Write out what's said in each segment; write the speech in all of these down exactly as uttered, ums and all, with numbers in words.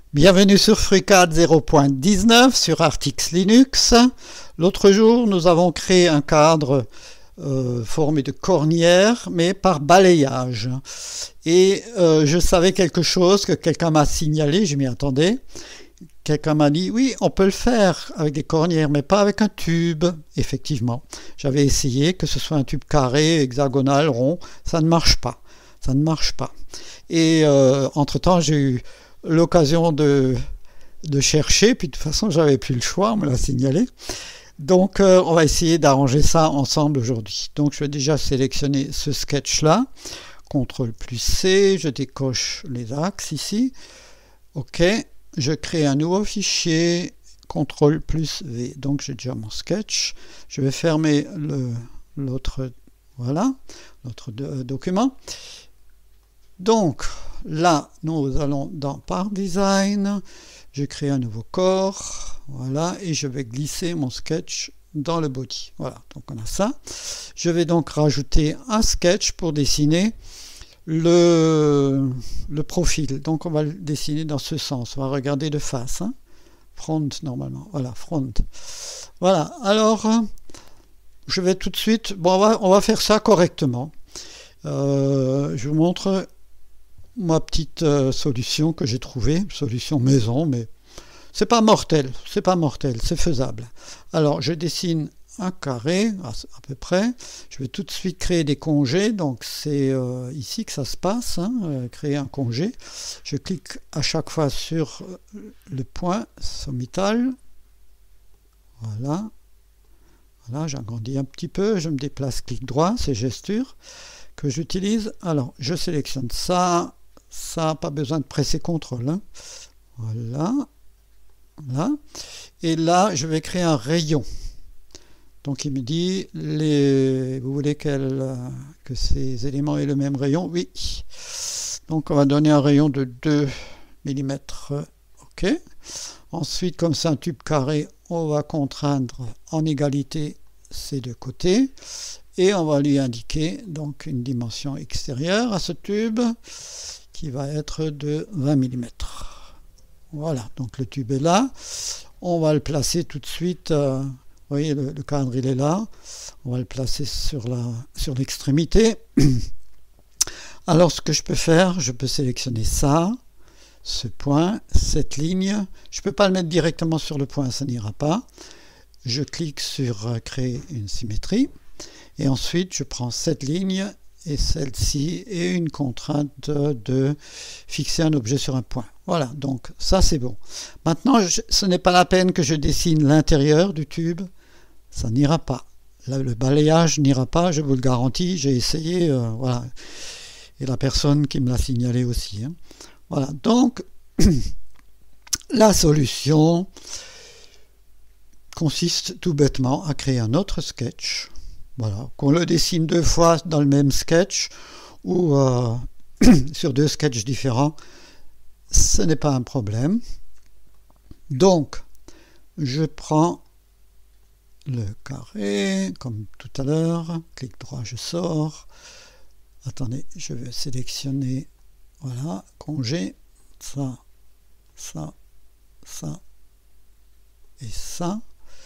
Bienvenue sur FreeCAD zéro point dix-neuf sur Artix Linux. L'autre jour, nous avons créé un cadre euh, formé de cornières, mais par balayage. Et euh, je savais quelque chose que quelqu'un m'a signalé, je m'y attendais. Quelqu'un m'a dit, oui, on peut le faire avec des cornières, mais pas avec un tube. Effectivement, j'avais essayé, que ce soit un tube carré, hexagonal, rond, ça ne marche pas. Ça ne marche pas. Et euh, entre-temps, j'ai eu l'occasion de, de chercher, puis de toute façon j'avais plus le choix, on me l'a signalé. Donc euh, on va essayer d'arranger ça ensemble aujourd'hui. Donc je vais déjà sélectionner ce sketch là, contrôle plus C, je décoche les axes ici, ok, je crée un nouveau fichier, contrôle plus V, donc j'ai déjà mon sketch, je vais fermer l'autre, voilà, l'autre document. Donc là, nous allons dans Part Design, je crée un nouveau corps, voilà, et je vais glisser mon sketch dans le body. Voilà, donc on a ça. Je vais donc rajouter un sketch pour dessiner le, le profil. Donc on va le dessiner dans ce sens, on va regarder de face, hein. Front normalement, voilà, front. Voilà, alors je vais tout de suite, bon, on va, on va faire ça correctement. Euh, je vous montre ma petite euh, solution que j'ai trouvée, solution maison, mais c'est pas mortel, c'est pas mortel, c'est faisable. Alors je dessine un carré à, à peu près, je vais tout de suite créer des congés, donc c'est euh, ici que ça se passe, hein, euh, créer un congé. Je clique à chaque fois sur le point sommital, voilà, voilà, j'agrandis un petit peu, je me déplace clic droit, c'est gesture que j'utilise. Alors je sélectionne ça, ça, pas besoin de presser contrôle, hein. Voilà, là, et là je vais créer un rayon. Donc il me dit, les, vous voulez qu'elle, que ces éléments aient le même rayon? Oui. Donc on va donner un rayon de deux millimètres, ok. Ensuite, comme c'est un tube carré, on va contraindre en égalité ces deux côtés. Et on va lui indiquer donc une dimension extérieure à ce tube qui va être de vingt millimètres. Voilà, donc le tube est là. On va le placer tout de suite. Euh, vous voyez, le, le cadre il est là. On va le placer sur la, sur l'extrémité. Alors ce que je peux faire, je peux sélectionner ça, ce point, cette ligne. Je ne peux pas le mettre directement sur le point, ça n'ira pas. Je clique sur euh, créer une symétrie. Et ensuite, je prends cette ligne et celle-ci et une contrainte de fixer un objet sur un point. Voilà, donc ça c'est bon. Maintenant, je, ce n'est pas la peine que je dessine l'intérieur du tube. Ça n'ira pas. Là, le balayage n'ira pas, je vous le garantis. J'ai essayé, euh, voilà. Et la personne qui me l'a signalé aussi, hein. Voilà, donc la solution consiste tout bêtement à créer un autre sketch. Voilà, qu'on le dessine deux fois dans le même sketch ou euh, sur deux sketchs différents, ce n'est pas un problème. Donc, je prends le carré, comme tout à l'heure, clic droit, je sors. Attendez, je vais sélectionner, voilà, congé, ça, ça, ça et ça.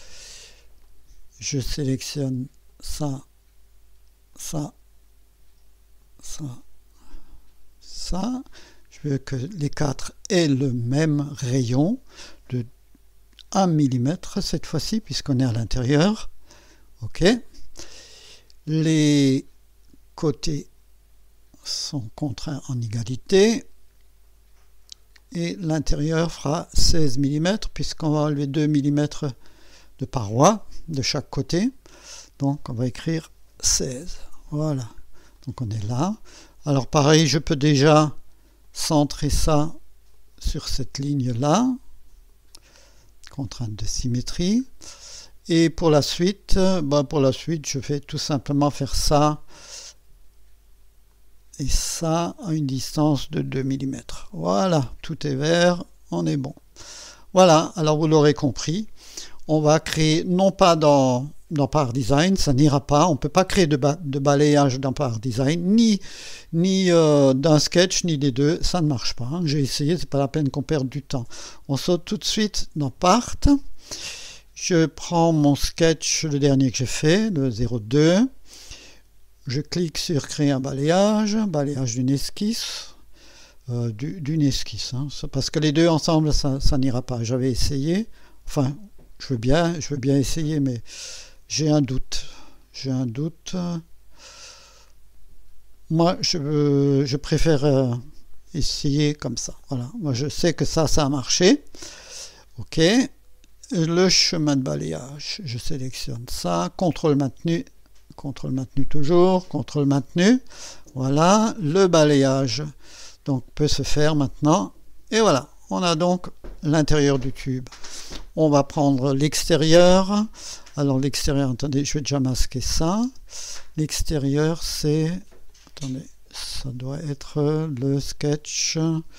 Je sélectionne ça, ça, ça, ça. Je veux que les quatre aient le même rayon de un millimètre cette fois-ci, puisqu'on est à l'intérieur. OK. Les côtés sont contraints en égalité. Et l'intérieur fera seize millimètres, puisqu'on va enlever deux millimètres de paroi de chaque côté. Donc on va écrire seize. Voilà. Donc on est là. Alors pareil, je peux déjà centrer ça sur cette ligne-là. Contrainte de symétrie. Et pour la suite, bah pour la suite, je vais tout simplement faire ça et ça à une distance de deux millimètres. Voilà, tout est vert, on est bon. Voilà, alors vous l'aurez compris. on va créer, non pas dans, dans Power Design, ça n'ira pas, on ne peut pas créer de, ba de balayage dans Power Design, ni, ni euh, d'un sketch, ni des deux, ça ne marche pas. Hein. J'ai essayé, c'est pas la peine qu'on perde du temps. On saute tout de suite dans Part. Je prends mon sketch, le dernier que j'ai fait, le zéro deux. Je clique sur créer un balayage, balayage d'une esquisse, euh, d'une esquisse, hein, parce que les deux ensemble, ça, ça n'ira pas. J'avais essayé, enfin, je veux bien, je veux bien essayer, mais j'ai un doute. J'ai un doute. Moi, je, je préfère euh, essayer comme ça. Voilà. Moi, je sais que ça, ça a marché. OK. Le chemin de balayage, je sélectionne ça. Contrôle maintenu. Contrôle maintenu toujours, contrôle maintenu. Voilà, le balayage donc peut se faire maintenant. Et voilà, on a donc l'intérieur du tube. On va prendre l'extérieur. Alors l'extérieur, attendez, je vais déjà masquer ça. L'extérieur, c'est... Attendez, ça doit être le sketch.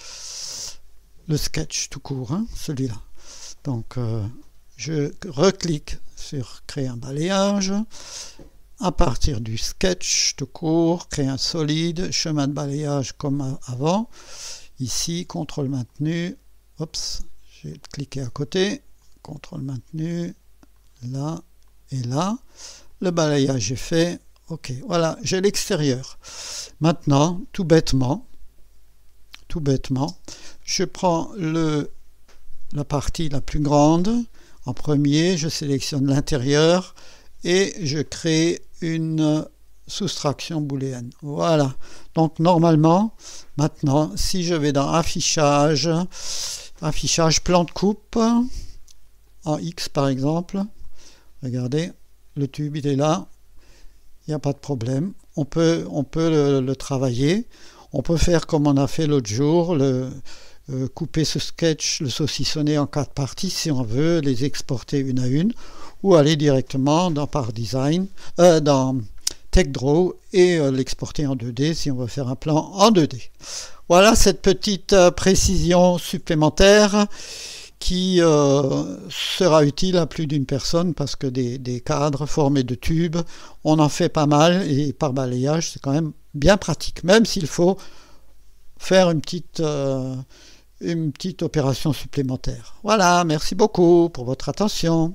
Le sketch tout court, hein, celui-là. Donc, euh, je reclique sur créer un balayage. À partir du sketch tout court, créer un solide, chemin de balayage comme avant. Ici, contrôle maintenu. Oups, j'ai cliqué à côté. Contrôle maintenu. Là et là. Le balayage est fait. OK, voilà, j'ai l'extérieur. Maintenant, tout bêtement, tout bêtement, je prends le, la partie la plus grande. En premier, je sélectionne l'intérieur et je crée une soustraction booléenne. Voilà. Donc normalement, maintenant, si je vais dans affichage, affichage plan de coupe, en X par exemple, regardez, le tube il est là, il n'y a pas de problème. On peut, on peut le, le travailler. On peut faire comme on a fait l'autre jour, le, euh, couper ce sketch, le saucissonner en quatre parties si on veut, les exporter une à une, ou aller directement dans Power Design, euh, dans TechDraw et euh, l'exporter en deux D si on veut faire un plan en deux D. Voilà cette petite euh, précision supplémentaire qui euh, sera utile à plus d'une personne parce que des, des cadres formés de tubes, on en fait pas mal et par balayage c'est quand même bien pratique, même s'il faut faire une petite, euh, une petite opération supplémentaire. Voilà, merci beaucoup pour votre attention.